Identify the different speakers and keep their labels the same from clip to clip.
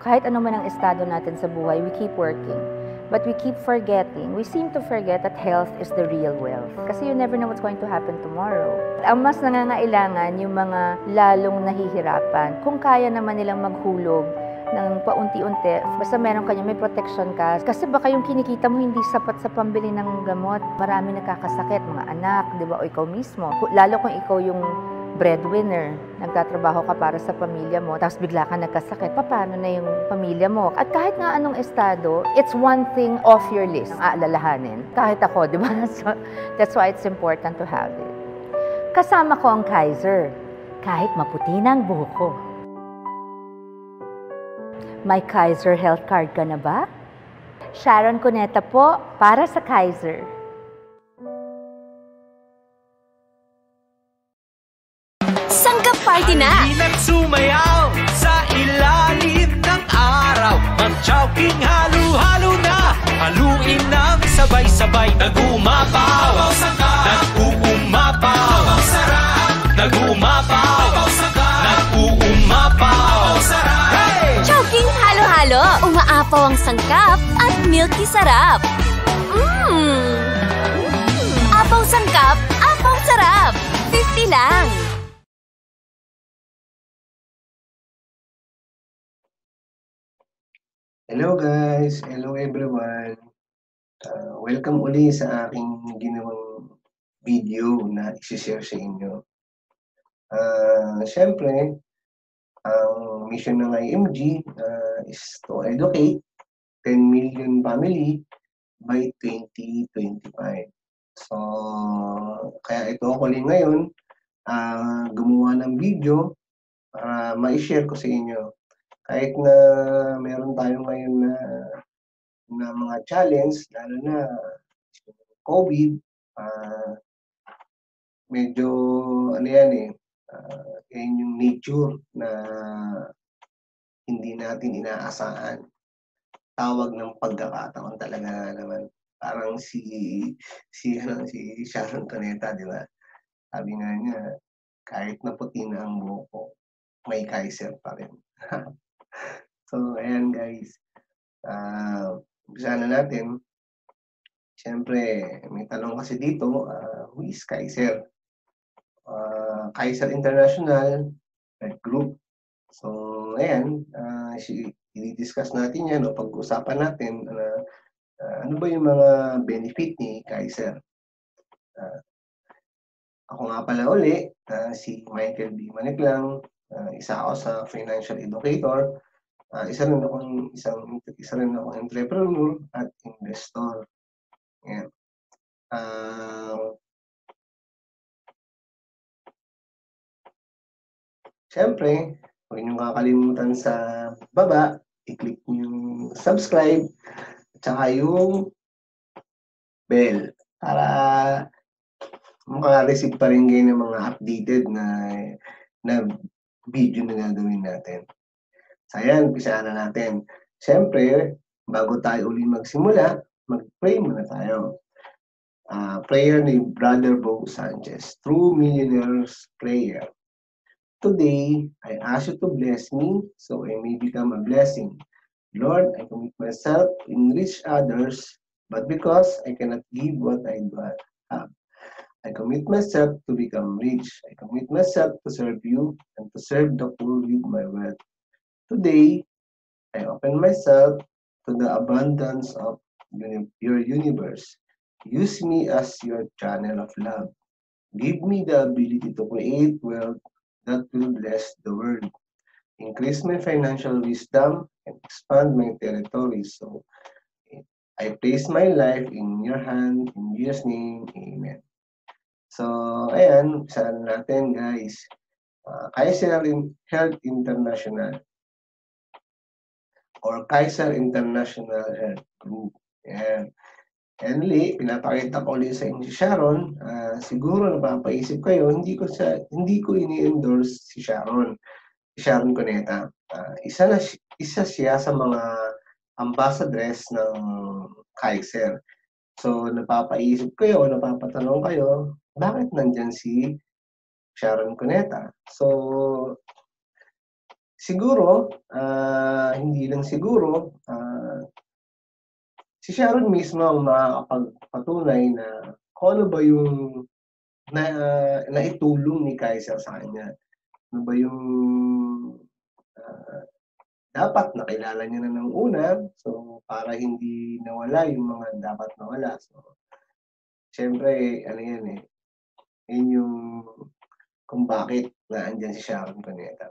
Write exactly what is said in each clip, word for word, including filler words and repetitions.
Speaker 1: Kahit ano man ang estado natin sa buhay, we keep working. But we keep forgetting, we seem to forget that health is the real wealth. Kasi you never know what's going to happen tomorrow. Ang mas nangangailangan yung mga lalong nahihirapan. Kung kaya naman nilang maghulog ng paunti-unti, basta meron kanya, may protection ka. Kasi baka yung kinikita mo hindi sapat sa pambili ng gamot. Marami nagkakasakit, mga anak, di ba, o ikaw mismo. Lalo kung ikaw yung breadwinner, nagtatrabaho ka para sa pamilya mo, tapos bigla ka nagkasakit, paano na yung pamilya mo? At kahit nga anong estado, it's one thing off your list ang aalalahanin. Kahit ako, di ba? So, that's why it's important to have it. Kasama ko ang Kaiser, kahit maputi na ang buhok ko. May Kaiser Health Card ka na ba? Sharon Cuneta po, para sa Kaiser.
Speaker 2: Sanggap party na!
Speaker 3: Halina't sumayaw sa ilalim ng araw. Mag-chowking halo-halo na, haluin ng sabay-sabay. Nag-umapaw, nag-uumapaw, nag-uumapaw, nag-uumapaw. Hey!
Speaker 2: Chowking halo-halo, umaapaw ang sangkap at milky sarap. Mmm! Apaw sangkap, apaw sarap. fifty lang.
Speaker 4: Hello guys! Hello everyone! Uh, welcome uli sa aking ginawang video na isi-share sa inyo. Uh, Siyempre, ang mission ng I M G uh, is to educate ten million family by twenty twenty-five. So, kaya ito ako rin ngayon uh, gumawa ng video para ma-share ko sa inyo. Kahit na meron tayo ngayon na, na mga challenge, lalo na COVID, uh, medyo ano yan eh, uh, yan yung nature na hindi natin inaasahan. Tawag ng pagkakataon talaga naman. Parang si si ano, si Sharon Cuneta, di ba? Sabi nga niya, kahit na puti na ang buhok ko, may Kaiser pa rin. So, ayan guys. Uh, umpisa na natin. Siyempre, may tanong kasi dito, uh, who is Kaiser? Uh, Kaiser International Group. So, ayan. Uh, i-discuss natin yan o pag-usapan natin uh, uh, ano ba yung mga benefit ni Kaiser. Uh, ako nga pala uli, uh, si Michael B. Maniglang. Uh, isa ako sa financial educator. Uh, isa rin akong isang isa rin akong entrepreneur at investor. Yan. Uh, Siyempre, huwag niyong kakalimutan sa baba, i-click niyo yung subscribe at saka yung bell para maka-receive pa rin kayo ng mga updated na na video na gagawin natin. So, ayan, umpisa na natin. Siyempre, bago tayo uli magsimula, mag-pray muna tayo. Uh, prayer ni Brother Bo Sanchez, True Millionaire's Prayer. Today, I ask you to bless me so I may become a blessing. Lord, I commit myself to enrich others, but because I cannot give what I do have. I commit myself to become rich. I commit myself to serve you and to serve the poor with my wealth. Today, I open myself to the abundance of uni your universe. Use me as your channel of love. Give me the ability to create wealth that will bless the world. Increase my financial wisdom and expand my territory. So, I place my life in your hand. In Jesus' name, amen. So, ayan, isa na natin guys. Uh, Kaiser Health International or Kaiser International Health Group. Ayan. And li, pinapakita ko ulit sa inyo si Sharon. Uh, siguro napapaisip kayo, hindi ko sa hindi ko ini-endorse si Sharon. Si Sharon Cuneta. Uh, isa na isa siya sa mga ambassadors ng Kaiser. So, napapaisip kayo, napapatanong kayo, bakit nandyan si Sharon Cuneta? So, siguro, uh, hindi lang siguro, uh, si Sharon mismo ang makakapagpatunay na kung ano ba yung na, uh, naitulong ni Kaiser sa kanya. Ano ba yung uh, dapat nakilala niya na ng una, so para hindi nawala yung mga dapat nawala. So, siyempre, ano yan eh, yun yung kung bakit na andyan si Sharon Cuneta.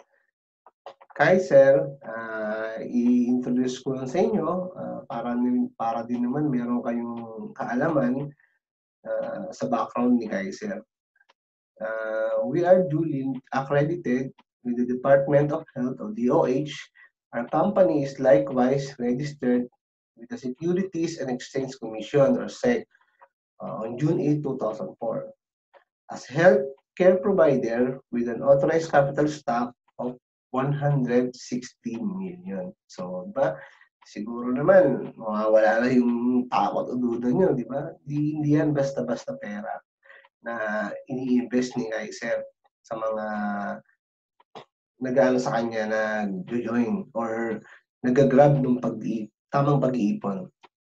Speaker 4: Kaiser, uh, i-introduce ko lang sa inyo uh, para, para din naman meron kayong kaalaman uh, sa background ni Kaiser. Uh, we are duly accredited with the Department of Health or D O H. Our company is likewise registered with the Securities and Exchange Commission or S E C uh, on June eighth, two thousand four. As health care provider with an authorized capital stock of one hundred sixteen million. So, ba, siguro naman, mawawala na yung takot o duda nyo, di ba? Di, hindi yan basta-basta pera na ini-invest ni Kaiser sa mga nag-ano sa kanya na join or nag-grab ng pag tamang pag-iipon.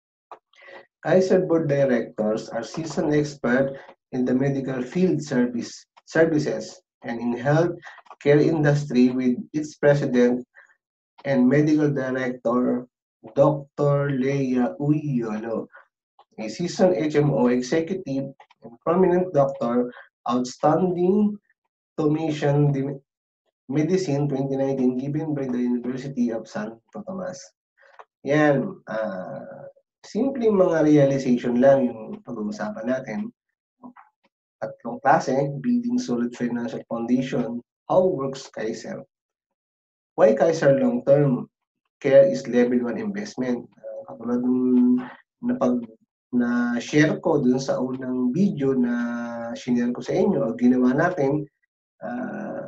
Speaker 4: Kaiser Board Directors are seasoned expert in the medical field service services and in health care industry with its president and medical director, Doctor Leia Uyolo, a seasoned H M O executive and prominent doctor, outstanding Tomation Medicine twenty nineteen given by the University of Santo Tomas. Yan, uh, simpleng mga realization lang yung pag-uusapan natin. Tatlong klase, building solid financial foundation, how works Kaiser? Why Kaiser long-term care is level one investment? Uh, katulad nung napag na share ko dun sa unang video na sinare ko sa inyo o ginawa natin, uh,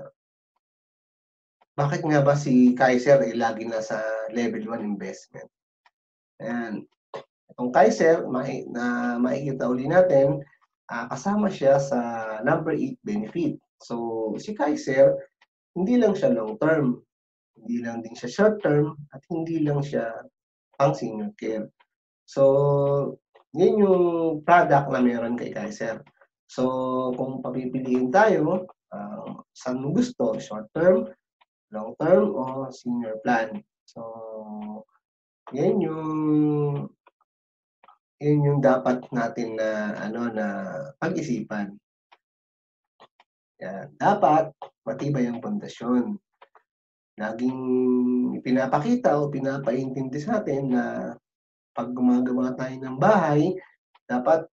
Speaker 4: bakit nga ba si Kaiser ay lagi nasa level one investment? Ayan. Itong Kaiser, ma- na makikita uli natin, uh, kasama siya sa number eight benefit. So, si Kaiser, hindi lang siya long-term, hindi lang din siya short-term, at hindi lang siya pang senior care. So, yun yung product na meron kay Kaiser. So, kung papipiliin tayo, uh, saan mo gusto, short-term, long-term, o senior plan. So, yan yung yun yung dapat natin na ano na pag-isipan. Yan. Dapat matibay ang pundasyon. Laging pinapakita o pinapaintindi sa atin na pag gumagawa tayo ng bahay, dapat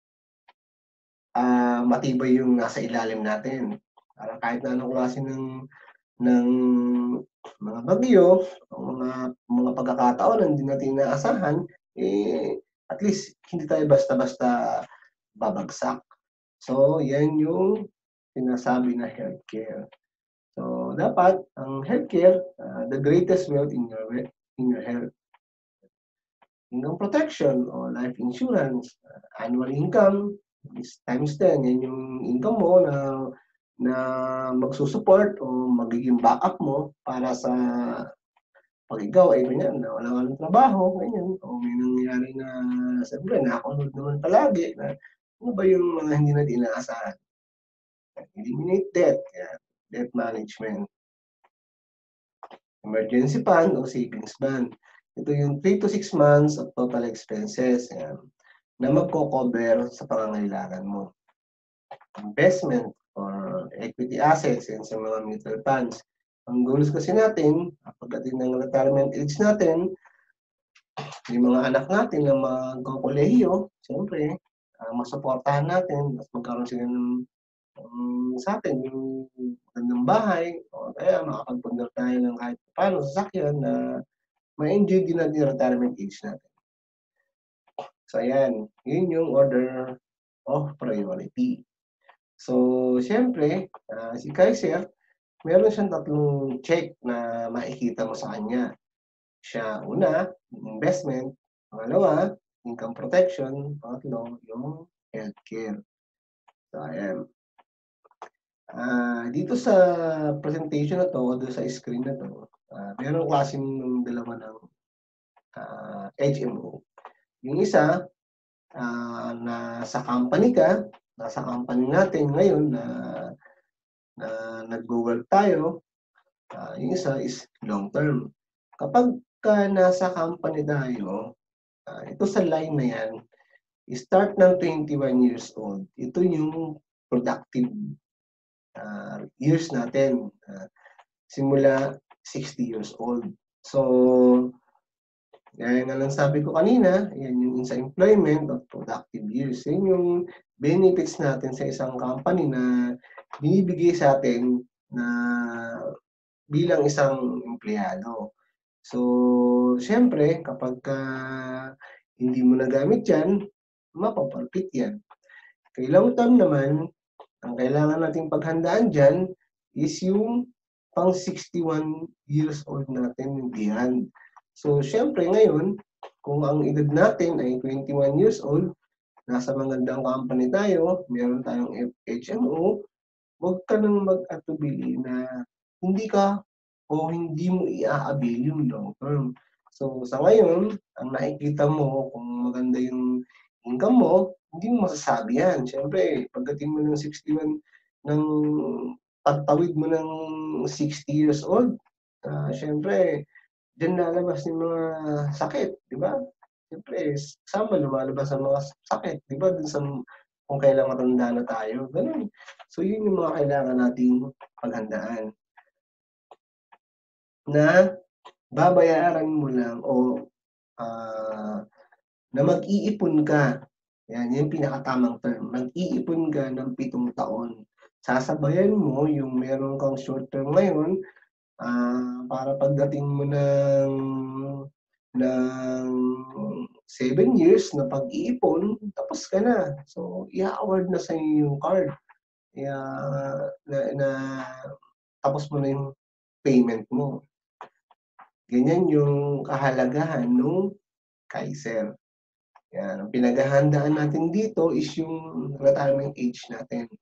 Speaker 4: uh, matibay yung nasa ilalim natin. Para kahit na anong klase ng ng mga bagyo o mga mga pagkakataon na hindi natin inaasahan, eh at least hindi tayo basta-basta babagsak. So, yan yung sinasabi na healthcare. So, dapat ang healthcare, uh, the greatest wealth in your in your health. Income protection o life insurance, uh, annual income is times ten. Yan yung income mo na na magsusupport o magiging backup mo para sa pag ikaw ay ganyan, na wala ka ng trabaho, ganyan, o may nangyayari na, siyempre, nakakunod naman palagi, na ano ba yung mga hindi natin inaasahan? Eliminate debt, yan, debt management. Emergency fund o savings fund. Ito yung three to six months of total expenses, yan, na magko-cover sa pangangailangan mo. Investment or equity assets, yan sa mga mutual funds. Ang goals kasi natin, pagdating ng retirement age natin, yung mga anak natin na magkokolehiyo, siyempre, uh, masuportahan natin, mas magkaroon sila ng um, sa atin, yung magandang bahay, o kaya makapagpundar tayo ng kahit paano sasakyan na ma-enjoy din natin yung retirement age natin. So, ayan, yun yung order of priority. So, siyempre, uh, si Kaiser, meron siyang tatlong check na makikita mo sa kanya. Siya, una, investment. Pangalawa, income protection. Pangatlo, yung healthcare. So, ayan. Ah, dito sa presentation na 'to o doon sa screen na 'to, ah, merong klase ng dalawa ng, ah, H M O. Yung isa, ah, nasa company ka, nasa company natin ngayon na na nagwo-work tayo, ah, yung isa is long term. Kapagka nasa company tayo, ah, ito sa line na 'yan, start ng twenty-one years old, ito yung productive, ah, years natin, ah, simula sixty years old. So, gaya nga ng sabi ko kanina, yan yung sa employment of productive years. Yan yung benefits natin sa isang company na binibigay sa atin na bilang isang empleyado. So, siyempre, kapagka hindi mo nagamit yan, mapapalpit yan. Kay long term naman, ang kailangan nating paghandaan dyan is yung pang sixty-one years old natin yung beyond. So, syempre ngayon, kung ang edad natin ay twenty-one years old, nasa magandang company tayo, meron tayong H M O, huwag ka nang mag-atubili na hindi ka o hindi mo i-a-avail yung long term. So, sa ngayon, ang nakikita mo kung maganda yung income mo, hindi mo masasabi yan. Siyempre, pagdating mo ng sixty-one, ng pagtawid mo ng sixty years old, uh, siyempre, diyan lalabas yung mga sakit, di ba? Siyempre, sama lumalabas ang mga sakit, di ba? Dun sa kung kailan matanda na tayo, ganun. So, yun yung mga kailangan nating paghandaan. Na babayaran mo lang o uh, na mag-iipon ka. Yan, yung pinakatamang term. Mag-iipon ka ng pitong taon. Sasabayan mo yung meron kang short term ngayon, uh, para pagdating mo ng ng seven years na pag-iipon, tapos ka na. So, i-award na sa iyo yung card. Kaya, na, na tapos mo na yung payment mo. Ganyan yung kahalagahan ng Kaiser. Yan. Ang pinaghahandaan natin dito is yung retirement age natin.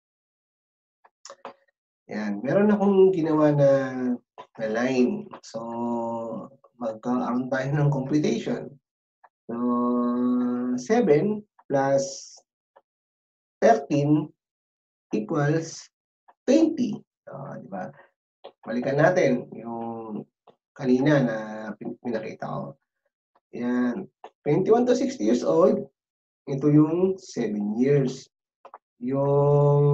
Speaker 4: Yan. Meron akong ginawa na, na line. So, magkakaroon tayo ng computation. So, seven plus thirteen equals twenty. Uh, di ba? Balikan natin yung kanina na pinakita ko. Yan. twenty-one to sixty years old, ito yung seven years. Yung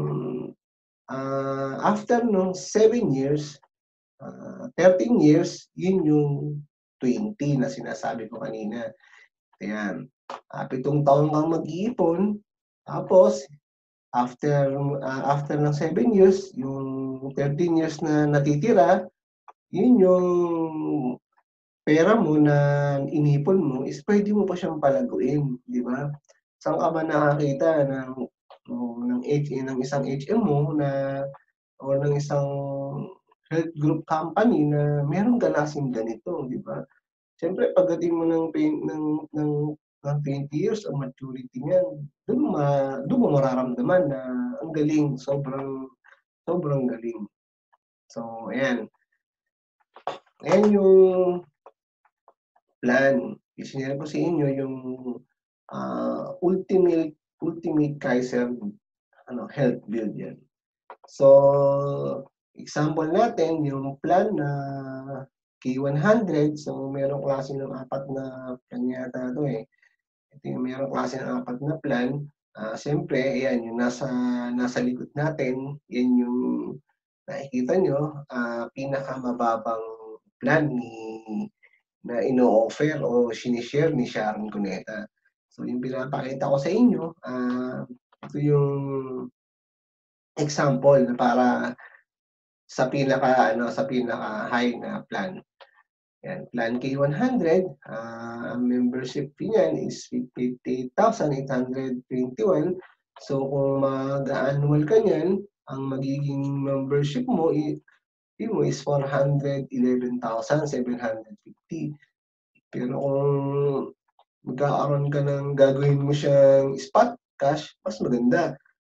Speaker 4: uh, after nung seven years, uh, thirteen years, yun yung twenty na sinasabi ko kanina. Yan. Uh, pitong taon kang mag-iipon, tapos after uh, after ng seven years, yung thirteen years na natitira, yun yung pera mo na inipon mo is pwede mo pa siyang palaguin, di ba? Saan ka ba nakakita ng o, ng, H, ng isang H M O na o ng isang health group company na meron ganasing ganito, di ba? Siyempre, pagdating mo ng ng ng ng twenty years of maturity niyan, doon ma doon mo mararamdaman na ang galing, sobrang sobrang galing. So, ayan. Ayan yung plan. I-share ko sa inyo yung uh, ultimate ultimate Kaiser ano, health build yan. So, example natin, yung plan na K one hundred, so merong klase ng apat na plan yata ito eh. Ito yung merong klase ng apat na plan. Uh, Siyempre, ayan, yung nasa, nasa likod natin, yan yung nakikita nyo, uh, pinakamababang plan ni na ino-offer o sinishare ni Sharon Cuneta. So, yung pinapakita ko sa inyo, uh, ito yung example na para sa pinaka ano sa pinaka high na plan. Yan, plan K one hundred, uh, membership fee niyan is fifty-eight thousand eight hundred twenty-one. So, kung mag-annual ka niyan, ang magiging membership mo i mo is four hundred eleven thousand seven hundred fifty. Pero kung magkakaroon ka ng gagawin mo siyang spot cash, mas maganda.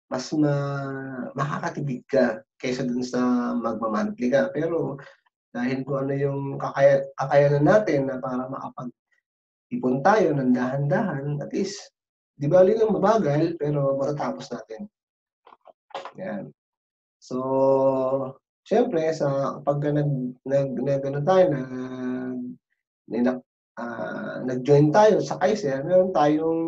Speaker 4: mas ma makakatipid ka kaysa dun sa magma-monthly ka. Pero dahil kung ano yung kakaya kakayanan natin na para makapag-ipon tayo ng dahan-dahan, at least 'di bale lang mabagal pero matatapos natin. Yan. So, siyempre sa pagka nag nag nag-ano tayo, nag ninak ah, nag-join tayo sa Kaiser, meron tayong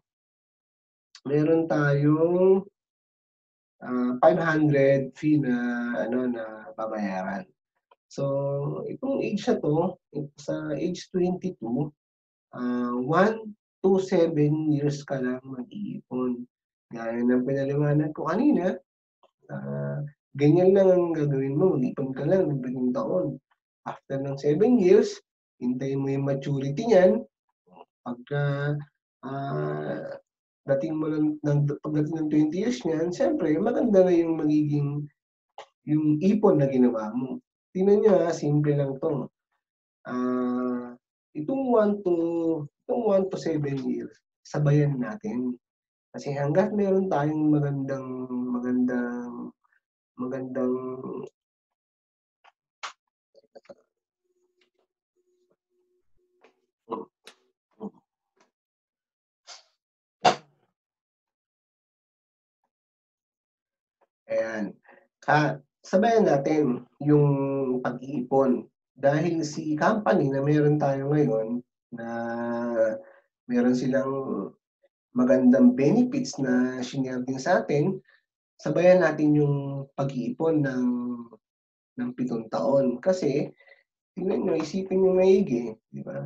Speaker 4: meron tayong ah, five hundred fee na ano, na babayaran. So, itong age na 'to, sa age twenty-two, ah, one to seven years ka lang mag-iipon. Gaya ng pinaliwanag ko kanina, ah, ganyan lang ang gagawin mo, mag-ipon ka lang ng pitong taon. After ng seven years, hintayin mo yung maturity niyan. Pagka, ah, dating mo ng ng pagdating ng twenty years niyan, siyempre maganda na yung magiging yung ipon na ginawa mo. Tingnan niyo, ah, simple lang 'to. Ah, itong one to itong one to seven years, sabayan natin. Kasi hangga't meron tayong magandang magandang magandang ayan, ah, sabayan natin yung pag-iipon. Dahil si company na meron tayo ngayon na meron silang magandang benefits na shinare din sa'tin, sabayan natin yung pag-iipon ng ng pitong taon. Kasi tingnan niyo, isipin niyo maigi, 'di ba?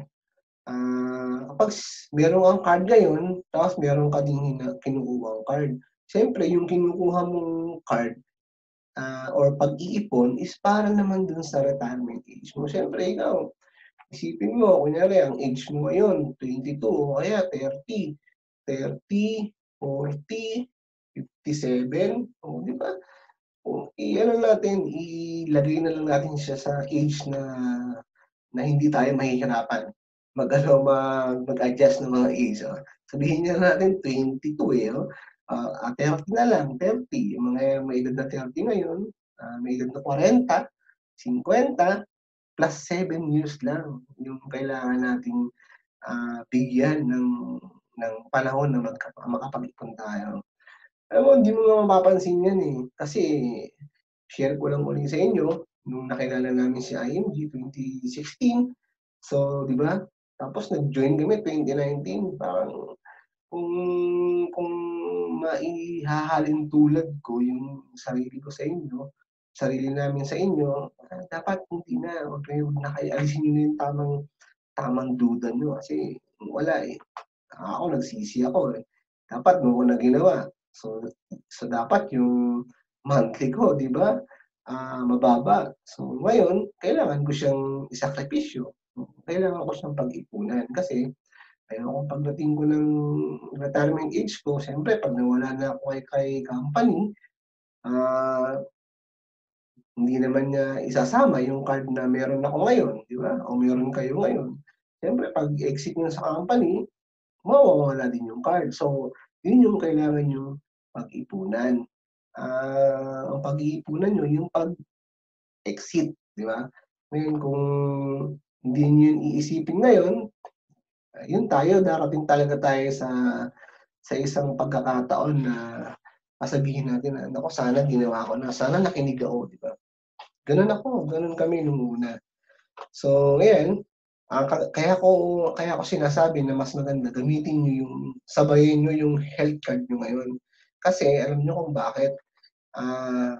Speaker 4: Ah, kapag s meron kang card ngayon, tapos meron ka ding hina kinukuhang card. Siyempre yung kinukuha mong card, ah, or pag-iipon is para naman dun sa retirement age mo. Siyempre ikaw, isipin mo kunyari ang age mo ngayon twenty-two o kaya thirty, thirty, forty, fifty-seven, oh, 'di ba? Oh, i-ano natin, ilagay na lang natin siya sa age na na hindi tayo mahihirapan mag-ano, mag mag-adjust ng mga age, oh. Sabihin na natin twenty-two, eh, oh, ah, ah, thirty na lang, thirty, yung mga may edad na thirty ngayon, ah, may edad na forty, fifty, plus seven years lang yung kailangan nating, ah, bigyan ng ng panahon na magka makapag-ipon tayo. Alam mo, hindi mo nga mapapansin yan, eh, kasi share ko lang uli sa inyo, nung nakilala namin si I M G twenty sixteen. So, 'di ba? Tapos nag-join kami twenty nineteen, parang kung kung maihahalin tulad ko yung sarili ko sa inyo, sarili namin sa inyo, ah, dapat hindi na, wag kayo na kayo alisin niyo na yung tamang tamang duda niyo kasi wala, eh. Ako nagsisi ako, eh. Dapat noon ko na ginawa. So so dapat yung monthly ko, 'di ba, ah, mababa. So ngayon, kailangan ko siyang isakripisyo. Kailangan ko siyang pag-ipunan kasi ayokong pagdating ko ng retirement age ko, siyempre 'pag nawala na ako kay kay company, ah, hindi naman niya isasama yung card na meron ako ngayon, 'di ba, o meron kayo ngayon. Siyempre 'pag exit niyo sa company, mawawala din yung card. So, yun yung kailangan niyong pag-ipunan. Ah, ang pag-iipunan niyo yung pag-exit, 'di ba? Ngayon kung hindi niyo yun iisipin ngayon, ah, yun tayo, darating talaga tayo sa sa isang pagkakataon na sasabihin natin na, "Naku, sana ginawa ko na, sana nakinig ako," 'di ba? Gano'n ako, gano'n kami nung una. So, ngayon, ah, ka kaya ko kaya ko sinasabi na mas maganda gamitin niyo yung sabayin niyo yung health card niyo ngayon. Kasi alam niyo kung bakit? Ah,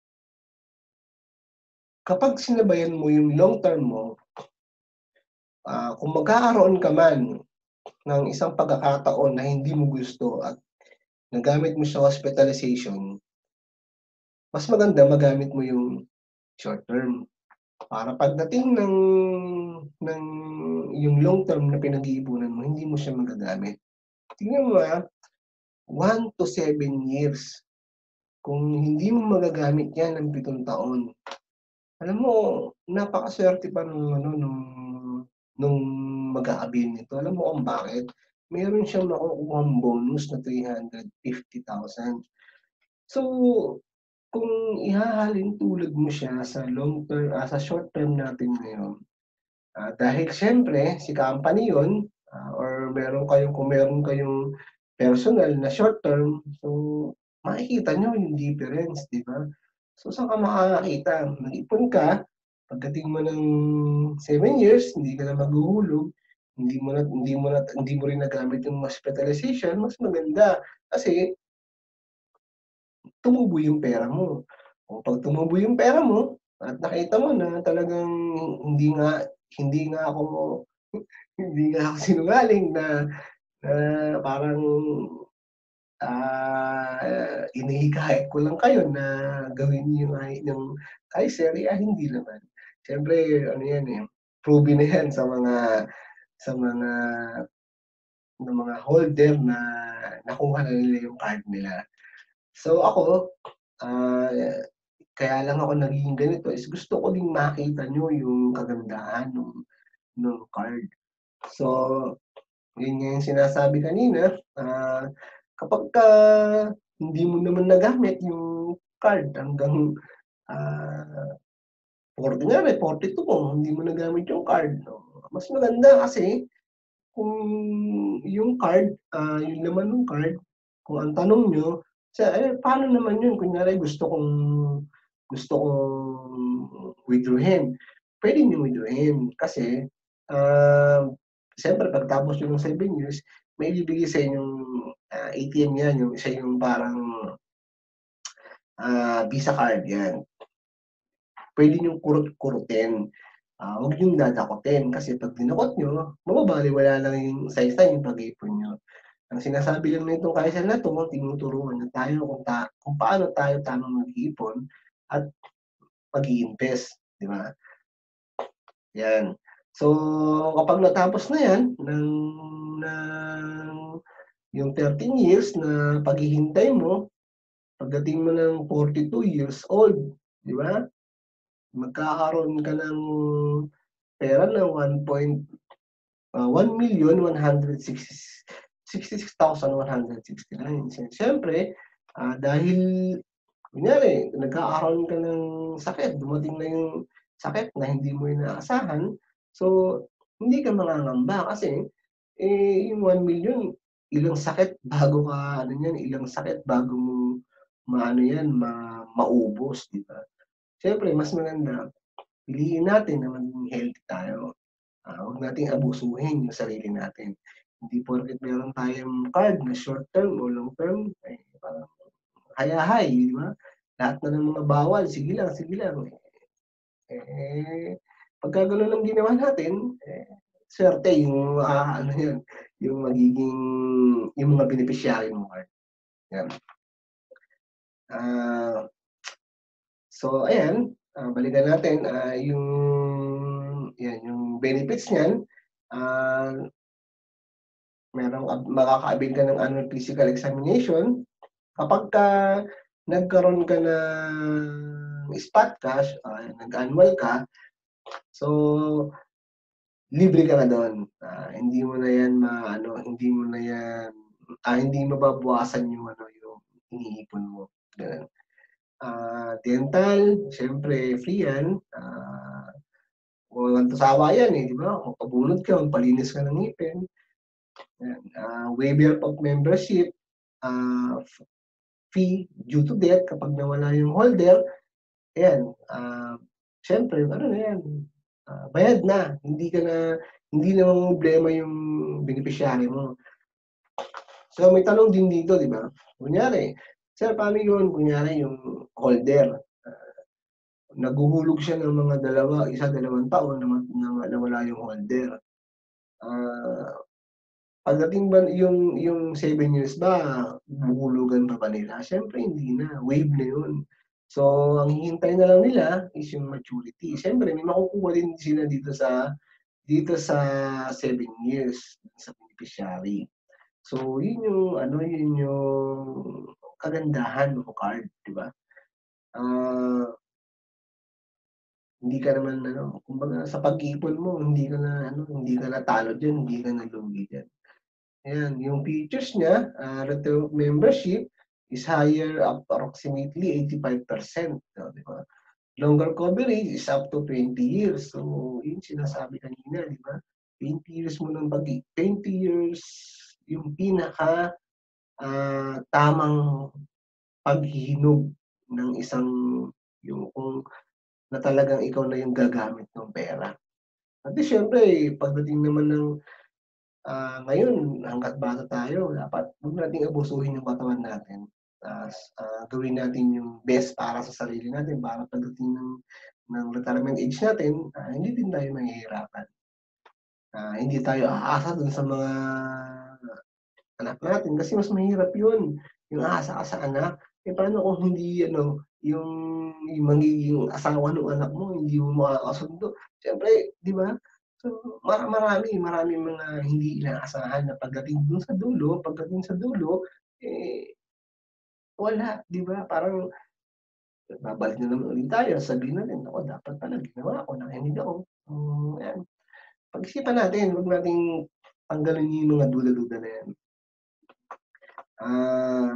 Speaker 4: kapag sinabayan mo yung long term mo, ah, kung magkakaroon ka man ng isang pagkakataon na hindi mo gusto at nagamit mo sa hospitalization, mas maganda magamit mo yung short term. Para pagdating ng ng yung long term na pinag-iipunan mo, hindi mo siya magagamit. Tingnan mo, ah, one to seven years. Kung hindi mo magagamit 'yan ng pitong taon, alam mo, napakasuwerte pa nung ano, nung nung mag-a-avail nito. Alam mo kung bakit? Meron siyang makukuhang bonus na three hundred fifty thousand. So, kung ihahalin tulad mo siya sa long term, ah, sa short term natin ngayon, ah, dahil siyempre si company yun, ah, or meron kayong kung meron kayong personal na short term, so makikita niyo yung difference, 'di ba? So, saan ka makakakita? Mag-ipon ka, pagdating mo ng seven years, hindi ka na maghuhulog, hindi mo na hindi mo na hindi mo rin nagamit yung hospitalization, mas maganda. Kasi tumubo yung pera mo. O 'pag tumubo yung pera mo at nakita mo na talagang hindi nga hindi nga ako hindi nga ako sinungaling na na parang, ah, hinihikayat ko lang kayo na gawin niyo yung ay yung Kaiser, ah, hindi naman. Siyempre ano yan, eh, proven na yan sa mga sa mga ng mga holder na nakuha na nila yung card nila. So ako, ah, kaya lang ako naging ganito is gusto ko ding makita niyo yung kagandahan nung nung card. So, yun nga yung sinasabi kanina, ah, kapagka hindi mo naman nagamit yung card hanggang, ah, for kunyari forty-two mo, hindi mo nagamit yung card, oh, mas maganda kasi kung yung card, ah, yung laman nung card, kung ang tanong niyo sa eh, paano naman yun kunyari gusto kong gusto kong withdrawhin, puwede niyong withdrawhin kasi, ah, siyempre pagtapos niyo ng seven years, may ibibigay sa inyong, ah, A T M 'yan, yung isa yung parang, ah, Visa card 'yan. Puwede niyong kurot-kurutin, ah, huwag niyong dadakutin kasi 'pag dinukot niyo, mababalewala lang yung saysay yung pag-iipon niyo. Ang sinasabi lang nitong Kaiser na 'to, tinuturuan na tayo kung ta kung paano tayo tamang mag-iipon at mag-i-invest, 'di ba? 'Yan. So, kapag natapos na 'yan ng ng yung thirteen years na paghihintay mo, pagdating mo ng forty-two years old, 'di ba? Magkakaroon ka ng pera ng one point ah, one million one hundred sixty sixty-six thousand one hundred sixty-nine. Siyempre, ah, dahil kunyari nagkakaroon ka ng sakit, dumating na yung sakit na hindi mo inaasahan, so hindi ka mangangamba kasi, eh, yung one million ilang sakit bago ka ano niyan, ilang sakit bago mo maano yan, ma maubos, 'di ba? Siyempre mas maganda piliin natin na maging healthy tayo. Ah, huwag nating abusuhin yung sarili natin. Hindi porket meron tayong card na short term o long term, eh, parang hayahay, di ba? Lahat na ng mga bawal, sige lang, sige lang. Eh, pagka gano'n ang ginawa natin, eh, swerte yung maaano yan, yung magiging yung mga beneficiary ng card, yan. Ah, so ayan, ah, balikan natin, ah, yung yan, yung benefits niyan, ah merong ab makaka-avail ka ng annual physical examination. Kapagka nagkaroon ka ng spot cash, ah, nag-annual ka, so libre ka na do'n. Ah, hindi mo na 'yan maano, hindi mo na 'yan, ah, hindi mababawasan yung ano, yung iniipon mo, gano'n. Ah, dental, siyempre free 'yan, ah, walang sawa 'yan, eh, 'di ba? Magpabunot ka, magpalinis ka ng ngipin. Yan, ah, waiver of membership, ah, fee due to death kapag nawala yung holder, ayan, ah, siyempre ano na yan, ah, bayad na. Hindi ka na hindi na mamomroblema yung beneficiary mo. So may tanong din dito, 'di ba? Kunyari, sir paano yun? Kunyari yung holder, ah, naghuhulog siya ng mga dalawa, isa, dalawang taon na na nawala yung holder. Ah Pagdating ba yung yung seven years ba, huhulugan pa ba nila? Siyempre hindi na, waive na yun. So, ang hihintay na lang nila is yung maturity. Siyempre may makukuha din sila dito sa dito sa seven years sa beneficiary. So, yun yung ano, yun yung kagandahan ng card, 'di ba? Ah, hindi ka naman ano, kumbaga sa pag-iipon mo hindi ka na ano, hindi ka natalo diyan, hindi ka nalugi diyan. Ayan, yung features niya, ah, return of membership is higher, approximately eighty-five percent. No, di ba? Longer coverage is up to twenty years. So, yun sinasabi kanina, di ba? twenty years mo ng pag twenty years yung pinaka uh, tamang paghihinog ng isang yung kung na talagang ikaw na yung gagamit ng pera. At di syempre, pagdating naman ng uh, ngayon, hanggat bata tayo, dapat huwag nating abusuhin yung katawan natin. Uh, uh, gawin natin yung best para sa sarili natin para pagdating ng, ng retirement age natin, uh, hindi din tayo mahihirapan. Uh, hindi tayo aasa dun sa mga anak natin kasi mas mahirap yun. Yung aasa ka sa anak, eh paano kung hindi ano, yung, yung magiging asawa ng anak mo, hindi mo makakasundo. Siyempre, di ba? So, mar marami, marami mga hindi inaasahan na pagdating dun sa dulo, pagdating sa dulo, eh, wala, di ba? Parang, babalik na naman ulit tayo, sabihin natin, ako, dapat pala, ginawa ako, nakinig ako. Um, yan. Pag-isipan natin, huwag nating tanggalin yung mga duda-duda na yan. Ah,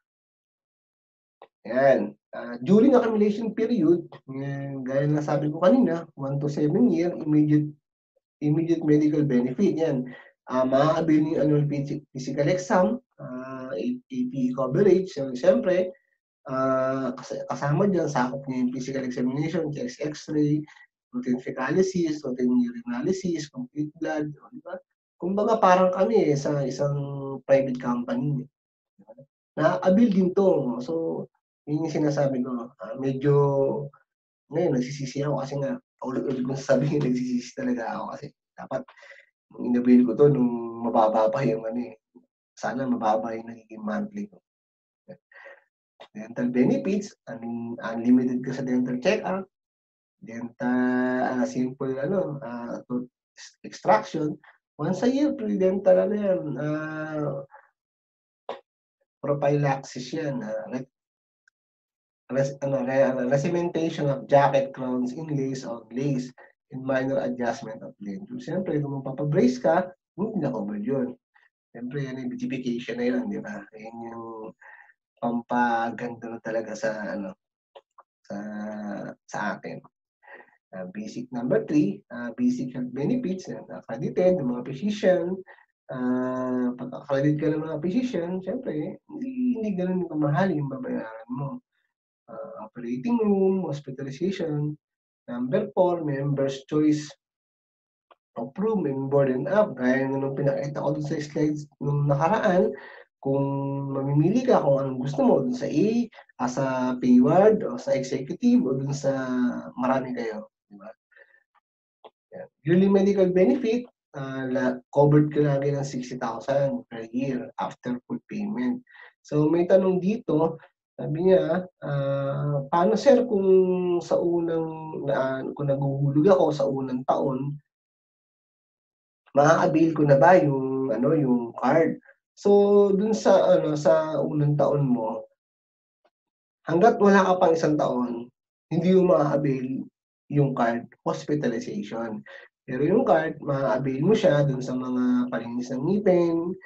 Speaker 4: uh, yan. Uh, during accumulation period, yan, gaya na sabi ko kanina, one to seven year, immediate immediate medical benefit. Yan. Uh, Makakabil yung annual physical exam, uh, A P E coverage, so, siyempre, uh, kasama dyan, sakop niya yung physical examination, chest x-ray, routine fecalysis, routine urinalysis, complete blood, di ba? Kumbaga parang kami eh, sa isang private company. Na-avail din to. So, yun yung sinasabi ko. Uh, medyo, ngayon, nagsisisi ako kasi nga, ulit-ulit kong sasabihin, nagsisisi talaga ako kasi dapat, in-avail ko to nung mababa pa yung ano eh. Sana mababa yung nagiging monthly ko. Dental benefits, un unlimited ka sa dental check-up, dental, uh, simple, ano, uh, extraction, once a year, pre-dental, ano yan, uh, prophylaxis yan, uh, res, ano, recementation of jacket, crowns, inlays, or lace, and minor adjustment of lentil. Siyempre, kung mapapabrace ka, hindi na covered yun. Siyempre, yan yung beautification na yun, di ba? Yan yung pampaganda na talaga sa, ano, sa, sa atin. Uh, basic number three, uh, basic health benefits, uh, accredited, ng mga physician. Uh, pag accredited ka ng mga physician, siyempre, hindi, hindi ganun kamahal yung babayaran mo. Uh, operating room, hospitalization. Number four, member's choice of room and board and up. Gaya nung pinakita ko dun sa slides nung nakaraan, kung mamimili ka kung anong gusto mo, dun sa A, uh, sa payward, o sa executive, o dun sa marami kayo. Diba? Yeah. Yearly medical benefit, uh, la, covered ka lagi ng sixty thousand per year after full payment. So may tanong dito, sabi niya, uh, paano sir kung sa unang, uh, kung naguhulog ako sa unang taon, maa-avail ko na ba yung, ano, yung card? So dun sa, ano, sa unang taon mo, hanggat wala ka pang isang taon, hindi mo maa-avail yung card hospitalization. Pero yung card, maa-avail mo siya dun sa mga palinis ng ngipin,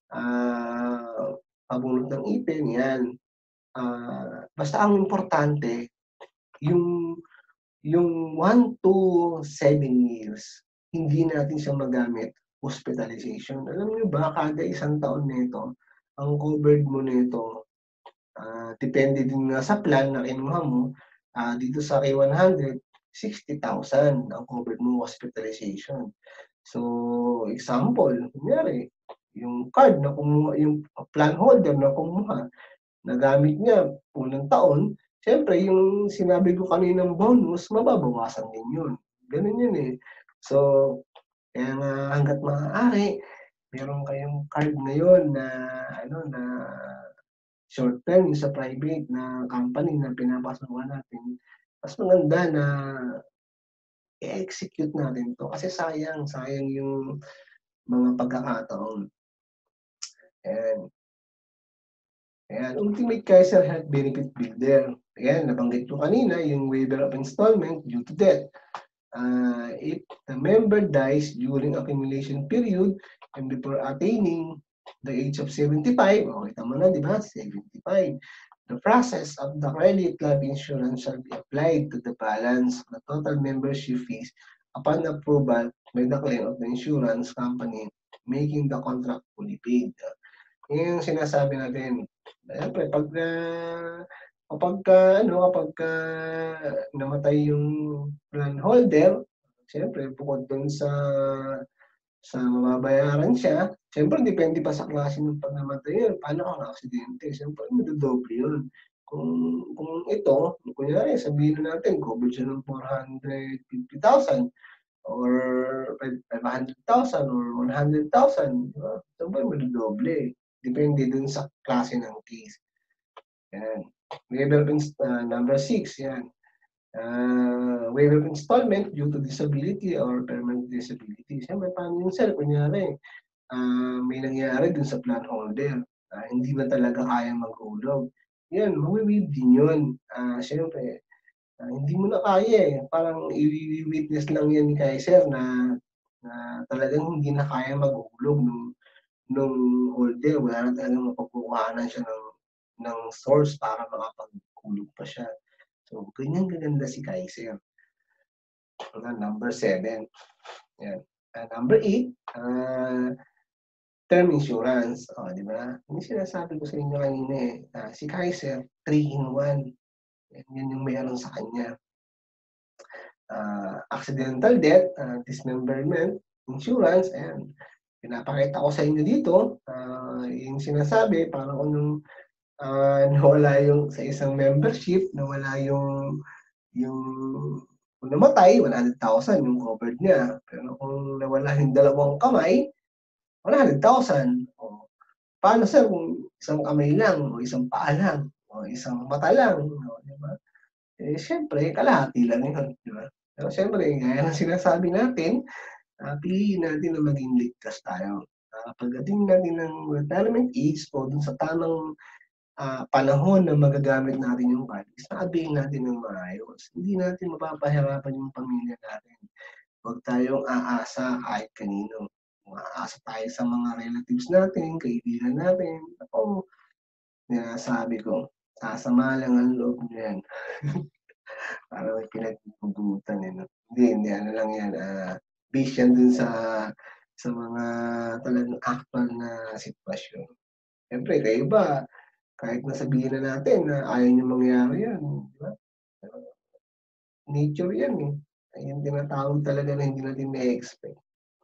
Speaker 4: uh, pabunot ng ngipin, yan. Uh, basta ang importante, yung yung one to seven years, hindi natin siya magamit hospitalization. Alam niyo ba, kada isang taon nito, ang covered mo nito, uh, depende din na sa plan na kinuha mo, uh, dito sa K one hundred, sixty thousand ang covered mo hospitalization. So, example, kunyari, yung card na kumuha, yung plan holder na kumuha, nagamit niya unang taon, siyempre yung sinabi ko kaninang bonus, mababawasan din yun. Ganun yun eh. So, kaya nga hanggat maaari, meron kayong card ngayon na ano na short term sa private na company na pinapasukan natin. Mas maganda na i-execute natin to kasi sayang, sayang yung mga pagkakataon. And Ayan, Ultimate Kaiser Health Benefit Builder. Ayan, nabanggit ko kanina yung waiver of installment due to death. Uh, if the member dies during accumulation period and before attaining the age of seventy-five, o kita mo na, di ba? seventy-five. The process of the credit life insurance shall be applied to the balance of the total membership fees upon approval by the claim of the insurance company making the contract fully paid. Yan yung sinasabi natin. Siyempre, pag uh, kapag uh, ano, kapag uh, namatay yung plan holder, siyempre, bukod dun sa sa mababayaran siya, siyempre, depende pa sa klase ng pagnamatay yun. Paano kung aksidente? Siyempre, madodoble yun. Kung, kung ito, kunyari, sabihin natin, covered siya ng four hundred fifty thousand or five hundred thousand or one hundred thousand, diba? Siyempre, madodoble. Depende dun sa klase ng case. Yan. Waiver of uh, number six, yan. Uh, waiver of installment due to disability or permanent disability. Siyempre, paano yung sir? Kunyari, uh, may nangyari dun sa plan holder. Uh, hindi na talaga kaya maghulog. Yan, mawi-waive din yun. Uh, siyempre, uh, hindi mo na kaya eh. Parang i-witness lang yan ni Kaiser na, na talagang hindi na kaya maghulog nung, nung holder. Wala na talagang mapagkukuhanan siya ng, ng source para makapaghulog pa siya. So, ganyan gaganda si Kaiser. Uh, number seven. Yan. Uh, number eight, uh, term insurance. O, oh, di ba? Yung sinasabi ko sa inyo kanina eh. Uh, si Kaiser, three in one. Yan, yan yung mayroon sa kanya. Uh, accidental death, uh, dismemberment, insurance, and pinapakita ko sa inyo dito, uh, yung sinasabi, parang kung nung Uh, nawala yung sa isang membership, nawala yung yung kung namatay, one hundred thousand yung covered niya. Pero kung nawala yung dalawang kamay, one hundred thousand. O, paano sir kung isang kamay lang, o isang paa lang, o isang mata lang, o, diba? Eh, syempre, kalahati lang yun, diba? Pero syempre, gaya ng sinasabi natin, uh, piliin natin na maging ligtas tayo. Uh, pagdating natin ng retirement age o dun sa tamang Uh, panahon na magagamit natin yung funds, na-avail natin ng maayos. Hindi natin mapapahirapan yung pamilya natin. Huwag tayong aasa kahit kanino. Aasa tayo sa mga relatives natin, kaibigan natin. Ako, sinasabi ko, sasama lang ang loob niyan. Para may pinagpugutan. Eh, no? Hindi, hindi, ano lang yan. Uh, based yan dun sa, sa mga talagang actual na sitwasyon. Siyempre, kayo ba, kahit nasabihin na natin na ayaw niyo mangyari yan, di ba? Uh, nature yan eh. Yung tinatawag talaga na hindi natin na-expect.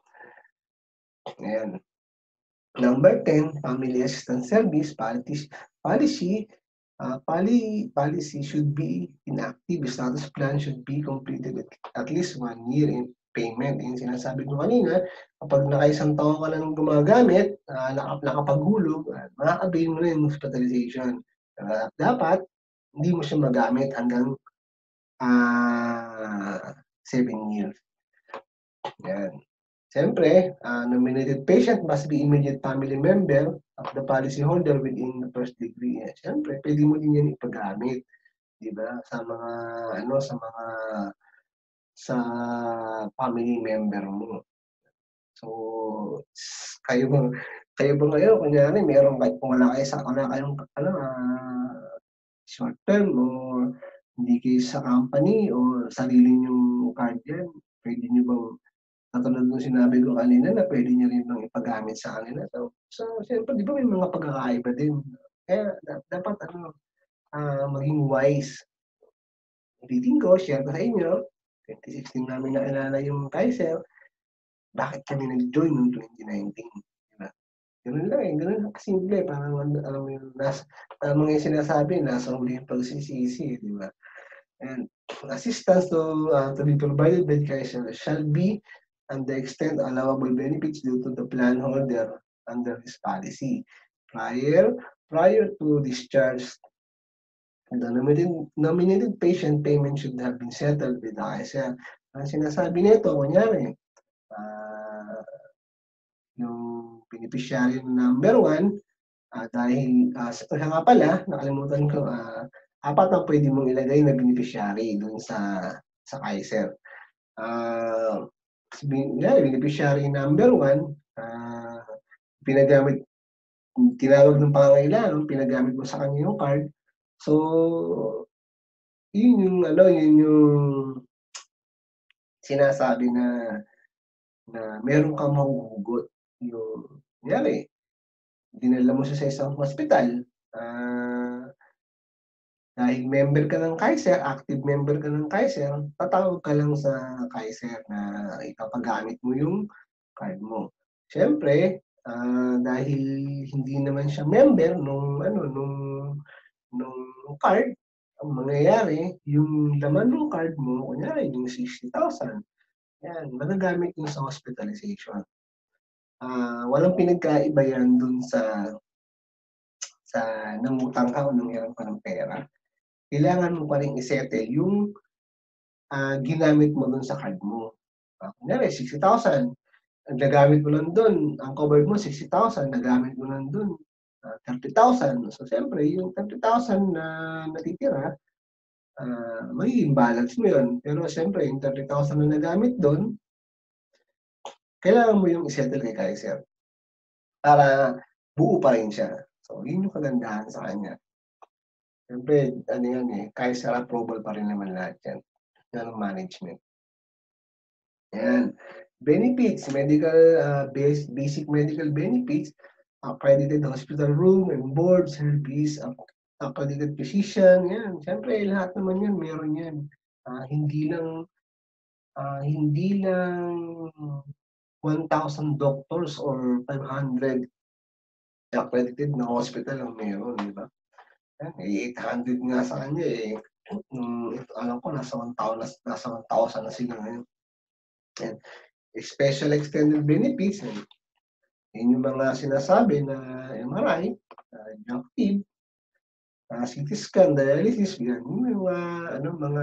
Speaker 4: Ayan. Number ten, Family Assistance Service, policy, policy, uh, poli, policy should be inactive. Status plan should be completed at, at least one year in payment. Yung sinasabi ko kanina, kapag nakaisang taon ka lang gumagamit, uh, nakapaghulog, uh, makaka-avail mo na yung hospitalization. Uh, dapat, hindi mo siya magamit hanggang uh, seven years. Yan. Siyempre, uh, nominated patient must be immediate family member of the policyholder within the first degree. Yan. Siyempre, pwede mo din yan ipagamit. Diba? Sa mga, ano, sa mga sa family member mo. So, kayo ba, kayo ba ngayon, kunyari, meron kayo, kung wala kayo sa, wala kayong, ano, uh, short term, o hindi kayo sa company, o sarili nyong card yan, pwede nyo bang, katulad nung sinabi ko kanina, na pwede nyo rin bang ipagamit sa kanila. So, so siyempre, di ba may mga pagkakaiba din. Kaya, dapat, ano, uh, maging wise. Ulitin ko, share ko sa inyo, twenty sixteen namin nakilala yung Kaiser. Bakit kami nag-join noong twenty nineteen? Diba? Ganun lang eh. Ganun lang kasimple. Parang alam mo yung nas, uh, mga sinasabi, nasa huli yung pagsisisi. Diba? And assistance to, uh, to be provided by Kaiser shall be and the extent allowable benefits due to the plan holder under this policy. Prior, prior to discharge, the nominated, nominated patient payment should have been settled with the Kaiser. Ang sinasabi nito, kunyari, uh, yung beneficiary number one, uh, dahil, uh, kaya nga pala, nakalimutan ko, uh, apat ang pwede mong ilagay na beneficiary dun sa, sa Kaiser. Uh, yeah, beneficiary number one, uh, pinagamit tinawag ng pangangailangan, pinagamit mo sa kanya yung card. So, yun yung ano, yun yung sinasabi na na meron kang mahuhugot. Yung kunyari, dinala mo siya sa isang hospital, ah, dahil member ka ng Kaiser, active member ka ng Kaiser, tatawag ka lang sa Kaiser na ipapagamit mo yung card mo. Siyempre, ah, dahil hindi naman siya member nung ano, nung nung card, ang mangyayari, yung laman ng card mo, kunyari yung sixty thousand, yan, magagamit yun sa hospitalization. Ah, walang pinagkaiba yan dun sa sa nangutang ka o nanghiram ka ng pera. Kailangan mo pa rin i-settle yung ah, ginamit mo dun sa card mo. Ah, kunyari, sixty thousand, ang nagamit mo lang dun, ang covered mo sixty thousand, nagamit mo lang dun ah, thirty thousand. So, siyempre, yung thirty thousand na natitira, ah, magiging balance mo yun. Pero siyempre, yung thirty thousand na nagamit dun, kailangan mo yung i-settle kay Kaiser para buo pa rin siya. So, yun yung kagandahan sa kanya. Siyempre, ano yan eh, Kaiser approval pa rin naman lahat yan. Yan ang management. Yan. Benefits, medical, uh, base, basic medical benefits, accredited hospital room and board service, accredited physician, yan. Siyempre, lahat naman yan, meron yan. Uh, hindi lang, uh, hindi lang one thousand doctors or five hundred accredited na hospital ang meron, di ba? eight hundred nga sa kanya eh. Um, alam ko, nasa one thousand, nasa one thousand na sila ngayon. And special extended benefits, and yun yung mga sinasabi na M R I, uh, adjunctive, uh, C T scan, dialysis, yan. Yung mga, ano, mga,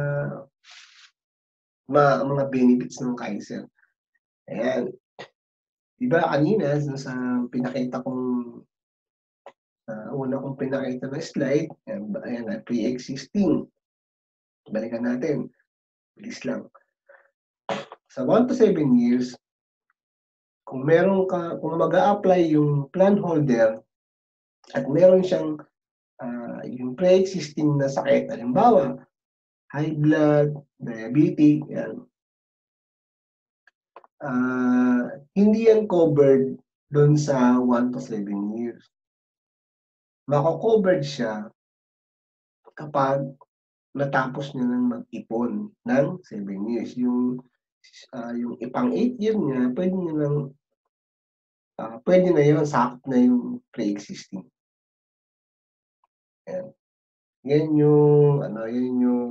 Speaker 4: mga, mga benefits ng Kaiser. Ayan. Diba kanina, sa pinakita kong, uh, una kong pinakita na slide, ayan, ayan pre-existing. Balikan natin. Bilis lang. Sa one to seven years, kung meron ka, kung mag-a-apply yung plan holder at meron siyang uh, yung pre-existing na sakit, halimbawa, high blood, diabetes, yan. Uh, hindi yan covered doon sa one to seven years. Mako-covered siya kapag natapos niya ng mag-ipon ng seven years. Yung uh, yung ipang eight year niya, pwede niya lang uh, pwede na yun, sakop na yung pre-existing. Yan. Yan yung ano, yan yung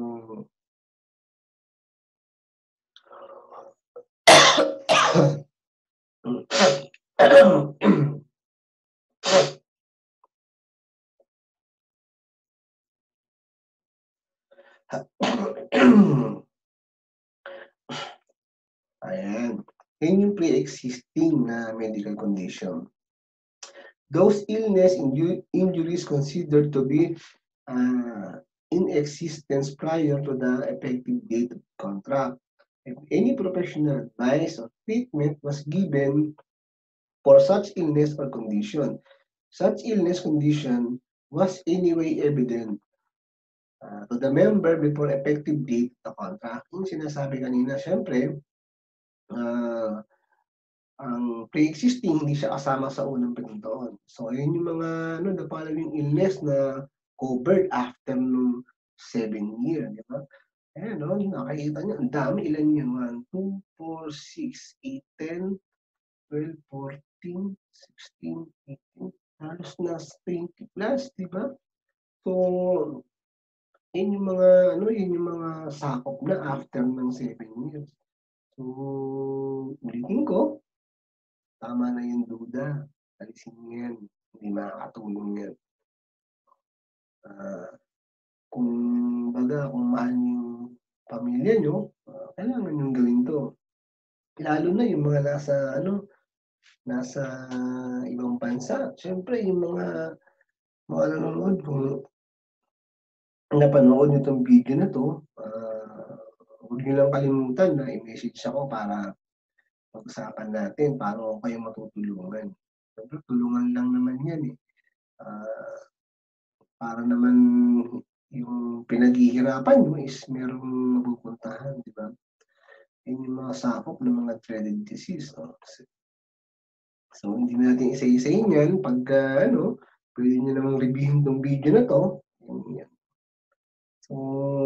Speaker 4: ayan. Yan yung pre-existing na medical condition. Those illness inju injuries considered to be uh, in existence prior to the effective date of the contract. If any professional advice or treatment was given for such illness or condition, such illness condition was anyway evident uh, to the member before effective date of the contract. Yung sinasabi kanina, syempre, uh, ang pre-existing hindi siya kasama sa unang pinuntaon. So, ayun yung mga ano, the following illness na covered after nung seven year, di ba? Ayan, no? Nakakita niyo, ang dami, ilan yun? one, two, four, six, eight, ten, twelve, fourteen, sixteen, eighteen, halos na twenty plus, di ba? So, yun yung mga, ano, yun yung mga sakop na after ng seven years. So, ulitin ko, tama na yung duda. Alisin nyo yan. Hindi makakatulong yan. Uh, kung baga, kung mahal yung pamilya nyo, uh, kailangan nyo gawin to. Lalo na yung mga nasa, ano, nasa ibang bansa. Siyempre, yung mga mga nanonood, kung napanood nyo itong video na to, uh, huwag nyo lang kalimutan na i-message ako para pag-usapan natin paano kayo matutulungan. Siyempre, tulungan lang naman yan eh. uh, para naman yung pinaghihirapan nyo is merong mapupuntahan, di ba? Yun yung mga sakop ng mga dreaded disease. Oh. So, hindi natin isa-isayin yan. Pagka, ano, pwede nyo namang reviewin tong video na to. Yan. So,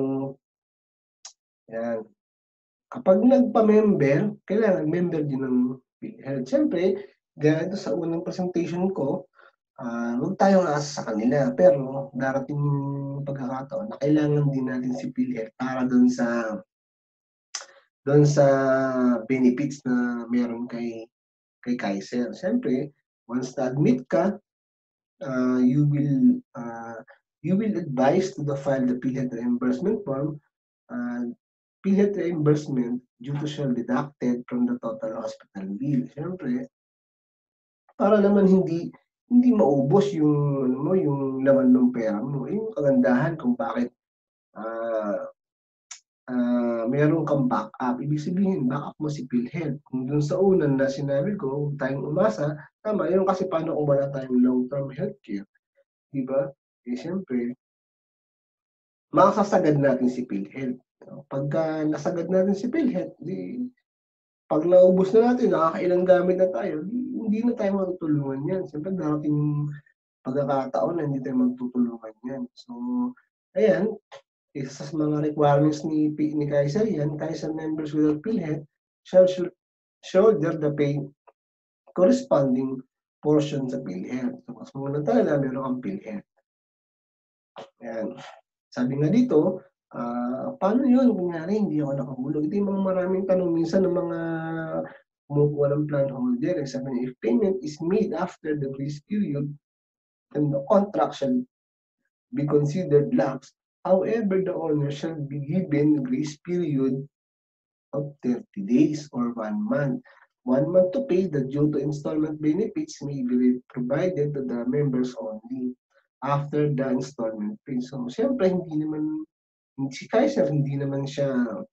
Speaker 4: yan. Kapag nagpa-member, kailangan member din ng PhilHealth. Siyempre, ganito sa unang presentation ko, uh, huwag tayong aasa sa kanila. Pero, darating yung pagkakataon na kailangan din natin si PhilHealth para doon sa doon sa benefits na meron kay kay Kaiser. Siyempre, once na-admit ka, uh, you will uh, you will advise to the file the PhilHealth reimbursement form. Uh, PhilHealth reimbursement due to shall deducted from the total hospital bill. Siyempre, para naman hindi hindi maubos yung ano mo, yung laman ng pera mo. Yung kagandahan kung bakit uh, uh, meron kang backup. Ibig sabihin, backup mo si PhilHealth. Kung dun sa unan na sinabi ko, huwag tayong umasa, tama, yun kasi paano kung wala tayong long-term healthcare. Diba? Eh, siyempre, makasasagad natin si PhilHealth. Pagka nasagad natin si PhilHealth, di, pag naubos na natin, nakakailang gamit na tayo, di, hindi na tayo matutulungan yan. Siyempre, darating yung pagkakataon na hindi tayo magtutulungan yan. So, ayan, isa sa mga requirements ni, ni Kaiser yan, Kaiser members without PhilHealth shall shoulder the pay corresponding portion sa PhilHealth. So, mas muna talaga, meron kang PhilHealth. Ayan. Sabi nga dito, uh, paano yun? Kunyari, hindi ako nakahulog. Ito yung mga maraming tanong minsan ng mga kumukuha ng plan holder. Eh, sabi niya, if payment is made after the grace period, then the contract shall be considered lapsed. However, the owner shall be given grace period of thirty days or one month. One month to pay the due to installment benefits may be provided to the members only after the installment pay. So, siyempre, hindi naman, si Kaiser, hindi naman siya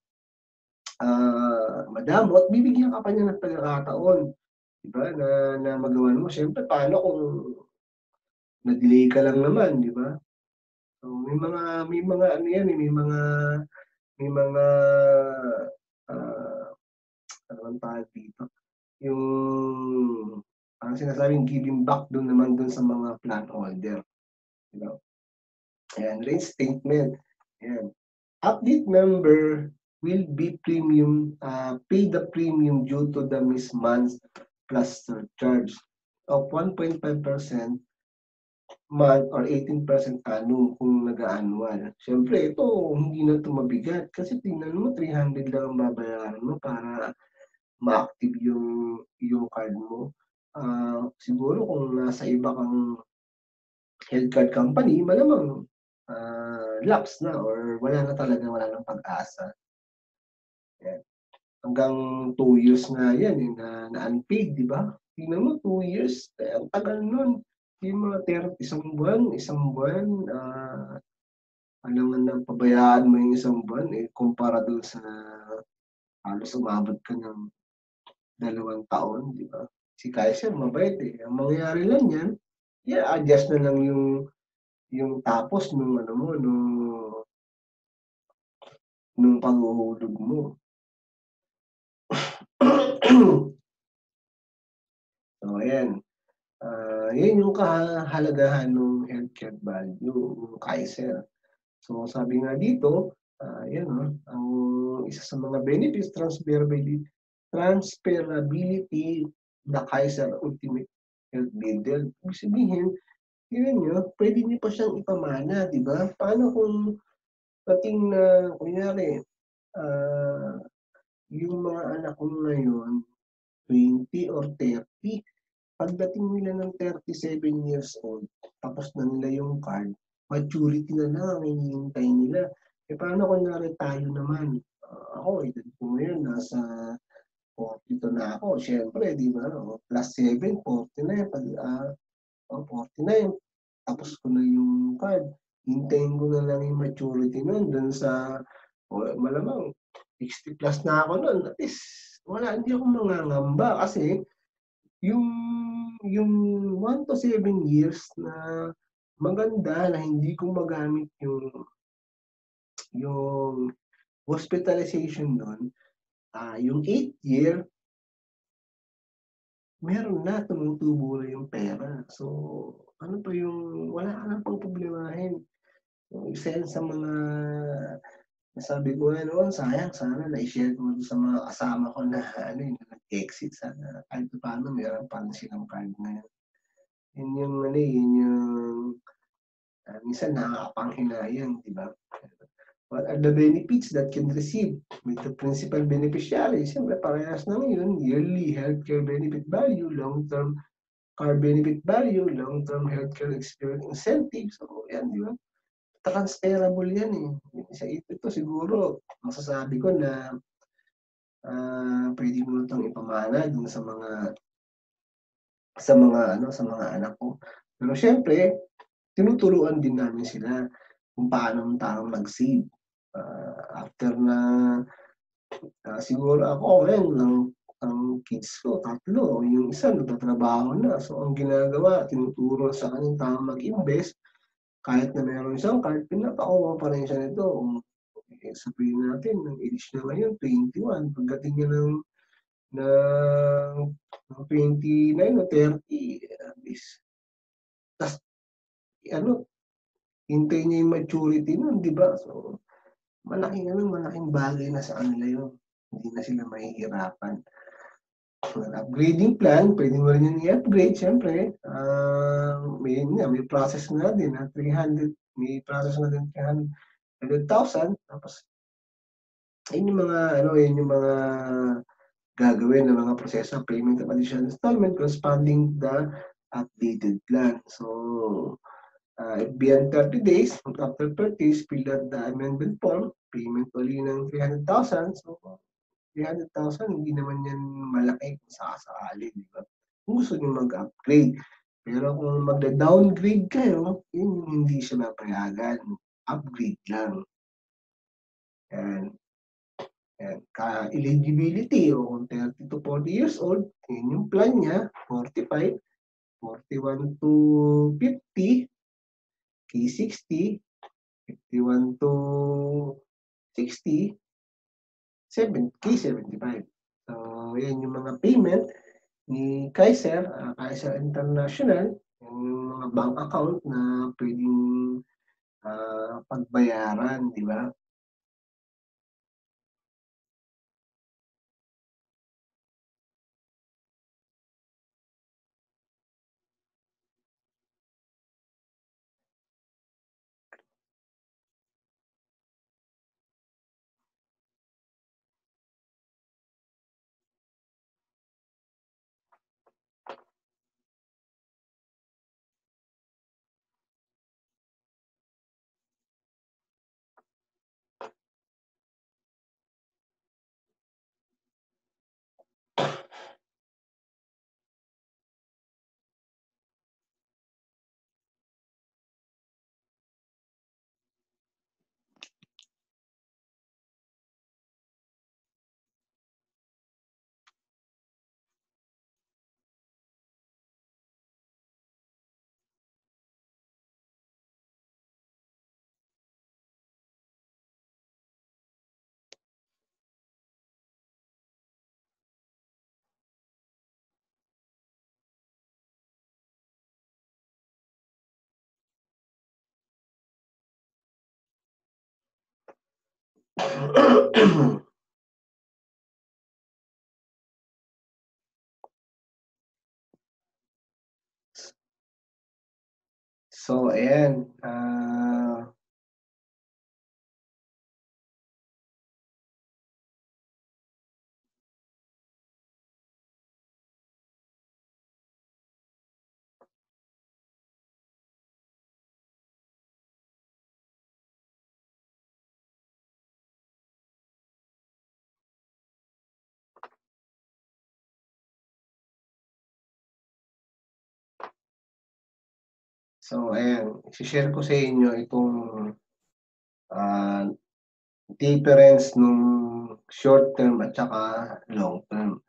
Speaker 4: uh, madamot. Bibigyan ka pa niya ng pagkakataon, diba, na, na magawan mo. Siyempre, paano kung na-delay ka lang naman, diba? So, may mga, may mga, ano yan, may mga, may mga, uh, ano ang tawag dito? Yung, parang sinasabing giving back doon naman doon sa mga plan holder. You know? Ayan, reinstatement. Ayan. Update member will be premium, uh, pay the premium due to the missed months plus surcharge of one point five percent month or eighteen percent annual kung nag-annual. Siyempre, ito, hindi na ito mabigat kasi tingnan mo, three hundred lang ang babayaran mo para ma-active yung, yung card mo. Uh, siguro kung nasa iba kang health card company, malamang uh, lapse na or wala na talaga, wala nang pag-asa. Yan. Hanggang two years na yan, eh, na, na unpaid, di ba? Tingnan mo, two years, eh, ang tagal nun. Yung mga thirty, isang buwan, isang buwan, uh, alam nga na pabayaan mo yung isang buwan, eh, kumpara doon sa halos umabot ka ng dalawang taon, di ba? Si Kaiser, mabait eh. Ang mangyayari lang yan, i-adjust na lang yung yung tapos nung ano mo, nung nung panghuhulog mo. So, ayan. Uh, yan yung kahalagahan ng healthcare value, ng Kaiser. So, sabi nga dito, uh, yan, uh, ang isa sa mga benefits, transferability, transferability the Kaiser Ultimate Health Bundle. Ibig sabihin, yun nyo, pwede nyo pa siyang ipamana, di ba? Paano kung dating na, kunyari, uh, yung mga anak ko ngayon, twenty or thirty, pagdating nila ng thirty-seven years old, tapos na nila yung card, maturity na lang ang hinihintay nila. E paano kung nari tayo naman? Uh, ako, edad ko ngayon, nasa forty-two na ako. Siyempre, di ba? No? Plus seven, forty na yun. Pag, uh, oh, forty na yun. Tapos ko na yung card. Hintayin ko na lang yung maturity nun. Dun sa, oh, malamang, sixty plus na ako nun. At least, wala, hindi ako mangangamba. Kasi, yung yung one to seven years na maganda na hindi ko magamit yung yung hospitalization do'n, ah, yung eighth year meron na, tumutubo na yung pera. So, ano pa yung wala ka ng pangproblemahin. Yung isa yan sa mga nasabi ko nga noon, sayang sana nai-share ko dun sa mga kasama ko na ano, yung nag-exit sana kahit papaano meron pa rin silang card ngayon. Yun yung ano, eh, yun yung ah, minsan nakakapanghinayang, di ba? What are the benefits that can receive with the principal beneficiary? Siyempre, parehas naman yun. Yearly healthcare benefit value, long-term car benefit value, long-term healthcare experience incentive. So, yan, di ba? Transferable yan eh. Sa ito siguro, masasabi ko na uh, pwede mo itong ipamana dun sa mga sa mga ano sa mga anak ko. Pero syempre, tinuturuan din namin sila kung paano tamang mag-save. Uh, after na uh, siguro ako ngayon lang ang kids ko, tatlo. Yung isa nagtatrabaho na. So, ang ginagawa, tinuturo sa kanyang tamang mag-invest. Kahit na meron isang card, pinapakuha pa rin siya nito. Eh, sabihin natin, ng age na ngayon, twenty-one. Pagdating niya ng, ng twenty-nine o thirty, at least. Tapos, ano, hintay niya yung maturity nun, di ba? So, malaking, ano, malaking bagay na sa kanila yun. Hindi na sila mahihirapan. Well, upgrading plan, pwede mo rin yung i-upgrade, syempre. Uh, may, yeah, may process na din, ha? three hundred, may process na din three hundred thousand. Tapos, ayun yung mga, ano, yun yung mga gagawin ng mga proseso, payment of additional installment corresponding the updated plan. So, uh, beyond thirty days, after purchase, fill out the amendment form, payment uli ng three hundred thousand. So, three hundred thousand, hindi naman yan malaki kung sakasakali, di ba? Kung gusto nyo mag-upgrade. Pero kung magda-downgrade kayo, yun hindi siya mapayagan. Upgrade lang. And, and ka-eligibility, o kung thirty to forty years old, yun yung plan niya, forty-five, forty-one to fifty, K sixty, fifty-one to sixty, K seventy-five. So, yan yung mga payment ni Kaiser, uh, Kaiser International, yung mga bank account na pwedeng uh, pagbayaran, di ba? So, ayan. Uh, So, ayan, i-share ko sa inyo itong uh, difference nung short term at saka long term.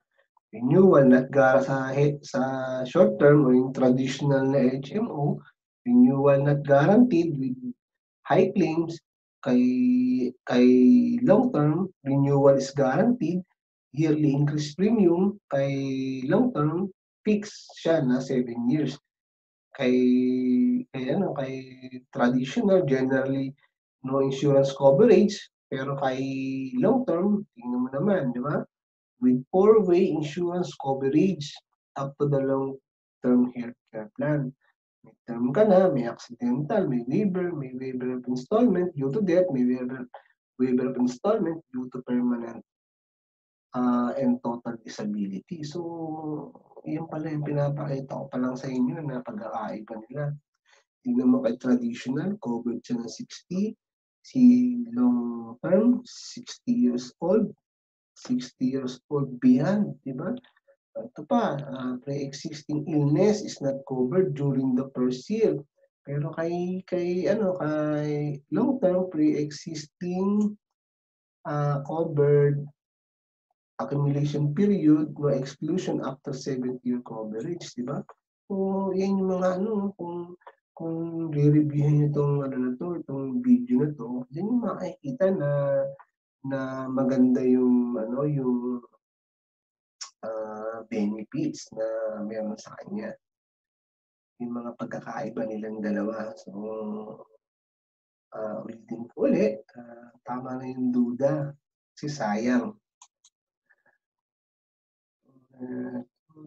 Speaker 4: renewal not gara sa he- sa short term o yung traditional na H M O, renewal not guaranteed with high claims. Kay kay long term, renewal is guaranteed, yearly increase premium. Kay long term, fixed siya na seven years. Kay kay ano, kay traditional, generally no insurance coverage, pero kay long term, tingnan mo naman, di ba? With four-way insurance coverage up to the long-term healthcare plan. May term ka na, may accidental, may waiver, may waiver of installment due to death, may waiver, waiver of installment due to permanent uh, and total disability. So, yun pala yung pinapakita ko pa lang sa inyo na pagkakaiba nila. Tingnan mo kay traditional, covered siya ng sixty, si long term, sixty years old, sixty years old beyond, di ba? Ito pa, uh, pre-existing illness is not covered during the first year. Pero kay, kay, ano, kay long-term pre-existing uh, covered accumulation period, no exclusion after seventh year coverage, di ba? So, yan yung mga ano, kung kung re-reviewin niyo itong ano na to, itong video na to, yan yung makikita na na maganda yung ano, yung uh, benefits na meron sa kanya. Yung mga pagkakaiba nilang dalawa. So, uh, ulitin ko ulit, uh, tama na yung duda. Kasi sayang. Uh,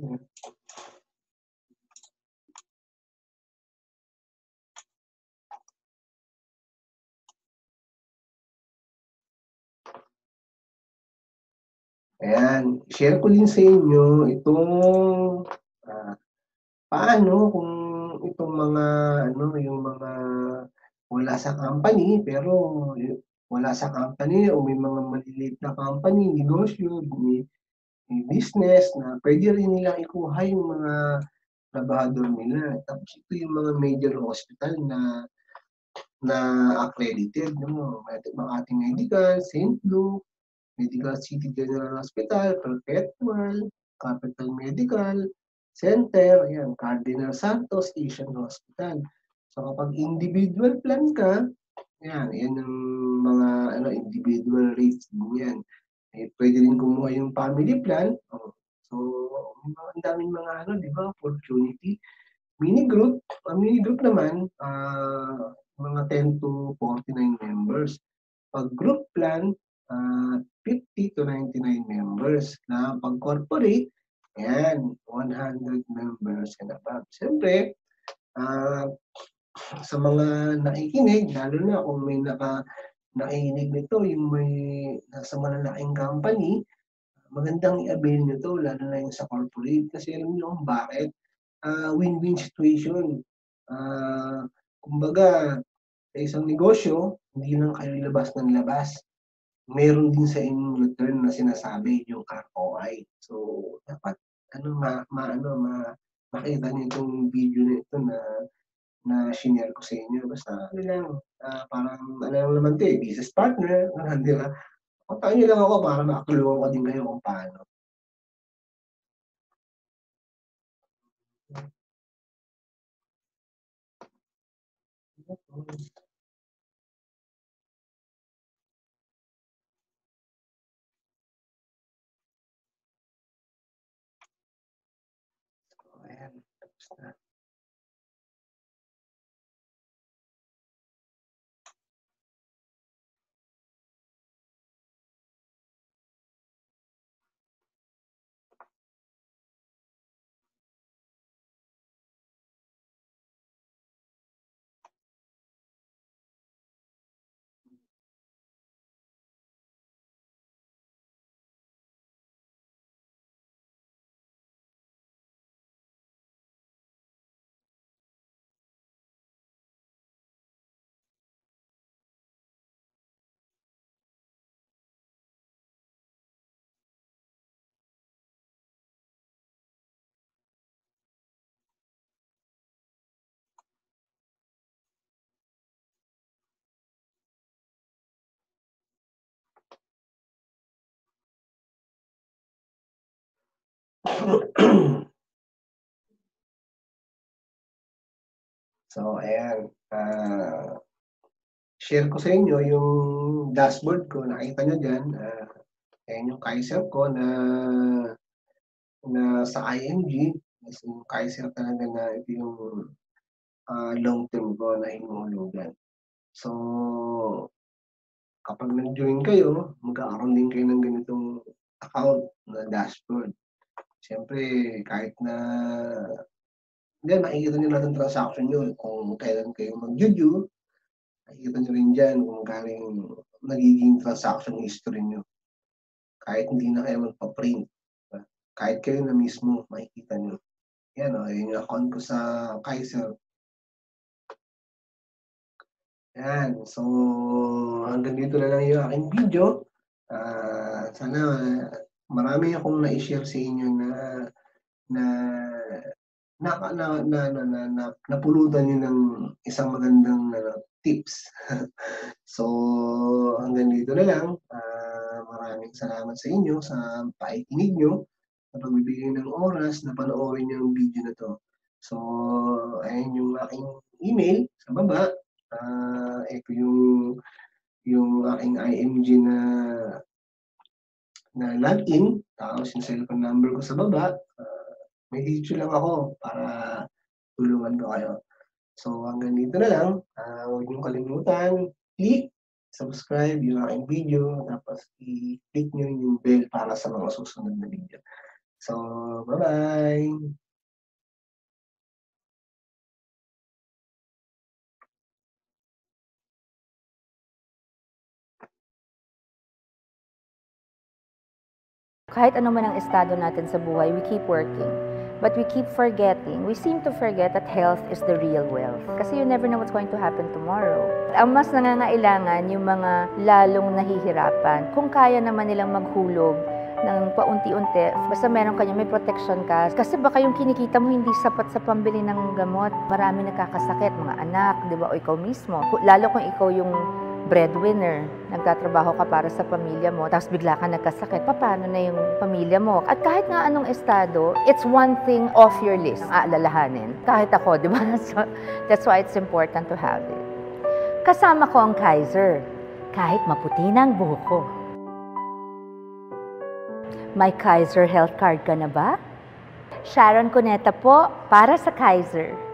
Speaker 4: Ayan, share ko din sa inyo itong uh, paano kung itong mga ano yung mga wala sa company pero wala sa company o may mga maliliit na company, negosyo, may, may business na pwede rin nilang ikuha yung mga trabahador nila. Tapos ito yung mga major hospital na na accredited, no? Makati Medical, Saint Luke, Medical City General Hospital, Perpetual, Capital Medical Center, ayan, Cardinal Santos Asian Hospital. So kapag individual plan ka, ayan, yan yung mga ano individual rates din yan. Eh, pwede rin kumuha yung family plan. Oh. So, ang daming mga ano, di ba, opportunity. Mini group, ang mini group naman, uh, mga ten to forty-nine members. Pag group plan, uh, fifty to ninety-nine members. Na pag corporate, ayan, one hundred members and above. Siyempre, uh, sa mga nakikinig, lalo na kung may naka, nakikinig nito, yung may nasa malalaking company, magandang i-avail nyo to, lalo na yung sa corporate. Kasi alam nyo kung bakit? Uh, win-win situation. Uh, kumbaga, sa isang negosyo, hindi lang kayo labas ng labas. Meron din sa inyong return na sinasabi, yung R O I. So, dapat, ano, ma, ma, ano, ma, makita niyo itong video na ito na na shinare ko sa inyo. Basta, ano lang, uh, parang, ano lang naman ito eh, business partner, uh, di ba? Kontakin niyo lang ako para makatulungan ko din kayo kung paano. Ayan, tapos na. So, ayan. Ah, share ko sa inyo yung dashboard ko. Nakita nyo dyan. Ah, ayan yung Kaiser ko na na sa I M G. Yes, yung Kaiser talaga na ito yung ah, long term ko na hinuhulugan. So, kapag nag-join kayo, magkakaroon din kayo ng ganitong account na dashboard. Siyempre, kahit na yan, makikita nyo lahat ng transaction nyo. Kung kailan kayo mag-due, makikita nyo rin dyan kung galing nagiging transaction history nyo. Kahit hindi na kayo magpa-print. Kahit kayo na mismo, makikita nyo. Yan o, yun yung account ko sa Kaiser. Yan. So, hanggang dito na lang yung aking video. Uh, sana marami akong na-share sa inyo na na na na na na, na, na napulutan niyo ng isang magandang ano, tips. So, hanggang dito na lang. Uh, maraming salamat sa inyo sa pakikinig nyo, sa pagbibigay ng oras na panoorin yung video na to. So, ayan yung aking email sa baba. Uh, ito yung yung aking I M G na na login, tapos yung cellphone number ko sa baba. Uh, may video lang ako para tulungan ko kayo. So, hanggang dito na lang. Uh, huwag niyong kalimutan, click, subscribe yung aking video, tapos i-click niyo yung bell para sa mga susunod na video. So, bye-bye!
Speaker 1: Kahit ano man ang estado natin sa buhay, we keep working. But we keep forgetting, we seem to forget that health is the real wealth. Kasi you never know what's going to happen tomorrow. Ang mas nangangailangan yung mga lalong nahihirapan. Kung kaya naman nilang maghulog ng paunti-unti, basta meron kanya, may protection ka. Kasi baka yung kinikita mo hindi sapat sa pambili ng gamot. Marami nakakasakit, mga anak, di ba? O ikaw mismo. Lalo kung ikaw yung breadwinner, nagtatrabaho ka para sa pamilya mo, tapos bigla ka nagkasakit, paano na yung pamilya mo? At kahit nga anong estado, it's one thing off your list ang aalalahanin. Kahit ako, di ba? So, that's why it's important to have it. Kasama ko ang Kaiser, kahit maputi na ang buhok ko. May Kaiser health card ka na ba? Sharon Cuneta po, para sa Kaiser.